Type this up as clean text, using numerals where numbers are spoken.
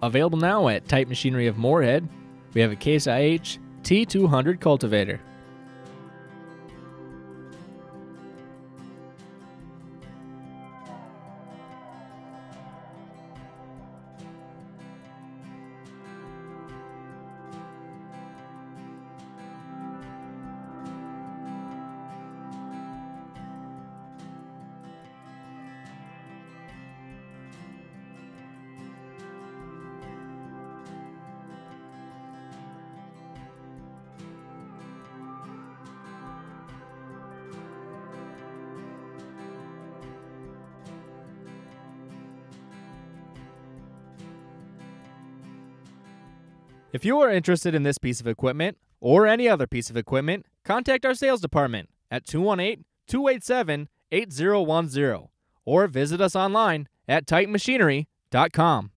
Available now at Type Machinery of Moorhead, we have a Case IH T200 cultivator. If you are interested in this piece of equipment or any other piece of equipment, contact our sales department at 218-287-8010 or visit us online at TypeMachinery.com.